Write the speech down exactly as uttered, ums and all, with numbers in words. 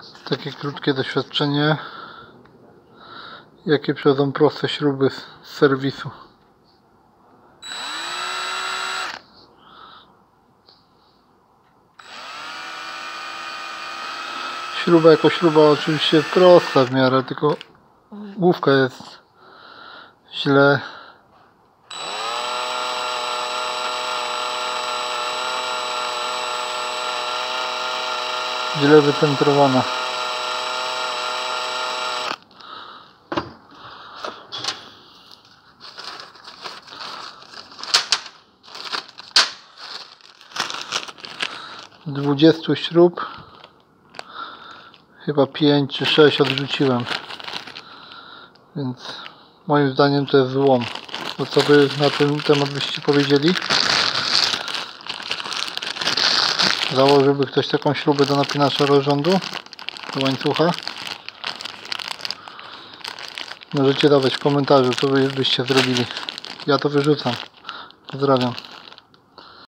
Takie krótkie doświadczenie, jakie przychodzą proste śruby z serwisu. Śruba jako śruba oczywiście jest prosta w miarę, tylko główka jest źle źle wycentrowana. Z dwudziestu śrub chyba pięć czy sześć odrzuciłem, więc moim zdaniem to jest złom. To co by na ten temat byście powiedzieli? Założyłby ktoś taką śrubę do napinacza rozrządu, do łańcucha? Możecie dawać w komentarzu, co wy byście zrobili. Ja to wyrzucam. Pozdrawiam.